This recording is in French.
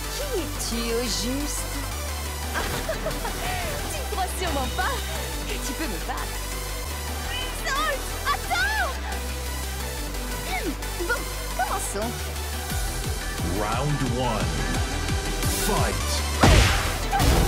Qui es-tu au juste? Tu ne crois sûrement pas que tu peux me battre. Salt, attends! Bon, commençons. Round 1. Fight!